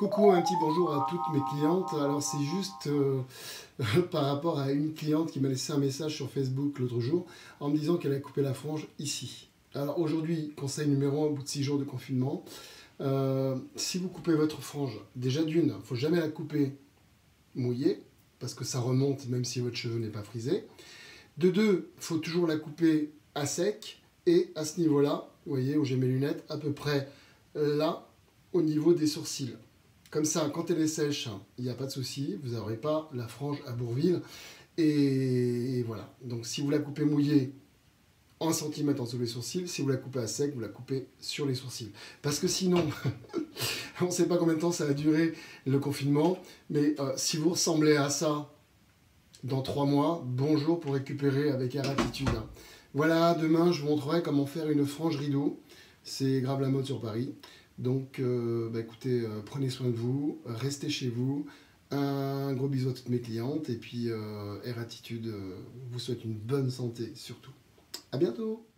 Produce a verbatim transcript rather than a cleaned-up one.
Coucou, un petit bonjour à toutes mes clientes. Alors c'est juste euh, par rapport à une cliente qui m'a laissé un message sur Facebook l'autre jour en me disant qu'elle a coupé la frange ici. Alors aujourd'hui, conseil numéro un au bout de six jours de confinement, euh, si vous coupez votre frange, déjà d'une, il ne faut jamais la couper mouillée parce que ça remonte même si votre cheveu n'est pas frisé. De deux, il faut toujours la couper à sec et à ce niveau-là, vous voyez où j'ai mes lunettes, à peu près là au niveau des sourcils. Comme ça, quand elle est sèche, il n'y a pas de souci, vous n'aurez pas la frange à Bourvil. Et, et voilà. Donc si vous la coupez mouillée, un centimètre en dessous les sourcils. Si vous la coupez à sec, vous la coupez sur les sourcils. Parce que sinon, on ne sait pas combien de temps ça va durer le confinement, mais euh, si vous ressemblez à ça dans trois mois, bonjour pour récupérer avec Air Attitude. Voilà, demain je vous montrerai comment faire une frange rideau. C'est grave la mode sur Paris. Donc, euh, bah écoutez, euh, prenez soin de vous, restez chez vous. Un gros bisou à toutes mes clientes. Et puis, euh, Air Attitude euh, vous souhaite une bonne santé surtout. À bientôt!